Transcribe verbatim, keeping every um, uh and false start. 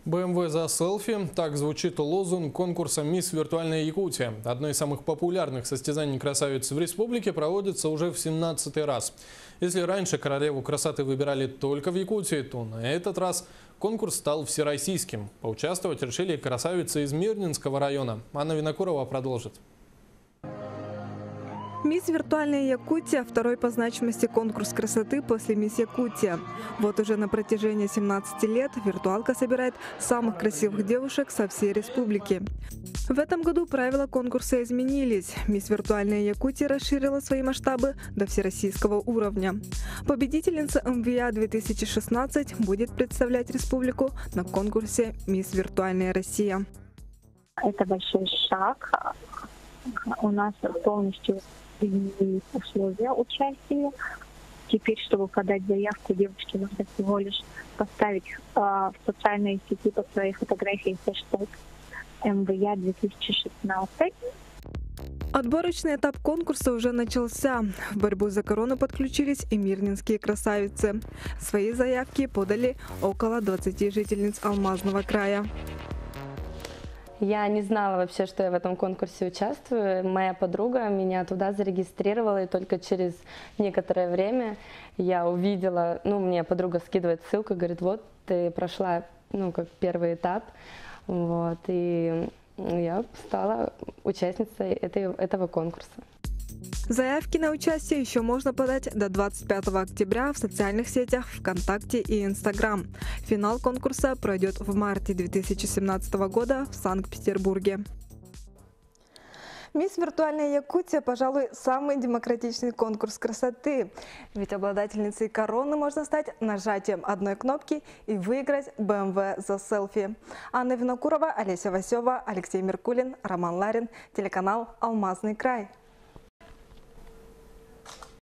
бэ эм вэ за селфи – так звучит лозунг конкурса «Мисс Виртуальная Якутия». Одно из самых популярных состязаний красавиц в республике проводится уже в семнадцатый раз. Если раньше королеву красоты выбирали только в Якутии, то на этот раз конкурс стал всероссийским. Поучаствовать решили красавицы из Мирнинского района. Анна Винокурова продолжит. Мисс Виртуальная Якутия – второй по значимости конкурс красоты после Мисс Якутия. Вот уже на протяжении семнадцати лет виртуалка собирает самых красивых девушек со всей республики. В этом году правила конкурса изменились. Мисс Виртуальная Якутия расширила свои масштабы до всероссийского уровня. Победительница эм вэ а две тысячи шестнадцать будет представлять республику на конкурсе «Мисс Виртуальная Россия». Это большой шаг. У нас полностью изменились условия участия. Теперь, чтобы подать заявку, девушке нужно всего лишь поставить э, в социальные сети по своей фотографии хэштег эм вэ а две тысячи шестнадцать. Отборочный этап конкурса уже начался. В борьбу за корону подключились и мирнинские красавицы. Свои заявки подали около двадцати жительниц Алмазного края. Я не знала вообще, что я в этом конкурсе участвую. Моя подруга меня туда зарегистрировала, и только через некоторое время я увидела, ну, мне подруга скидывает ссылку, говорит, вот, ты прошла, ну, как первый этап, вот, и я стала участницей этой, этого конкурса. Заявки на участие еще можно подать до двадцать пятого октября в социальных сетях ВКонтакте и Инстаграм. Финал конкурса пройдет в марте две тысячи семнадцатого года в Санкт-Петербурге. Мисс Виртуальная Якутия, пожалуй, самый демократичный конкурс красоты. Ведь обладательницей короны можно стать нажатием одной кнопки и выиграть бэ эм вэ за селфи. Анна Винокурова, Олеся Васева, Алексей Меркулин, Роман Ларин, телеканал «Алмазный край».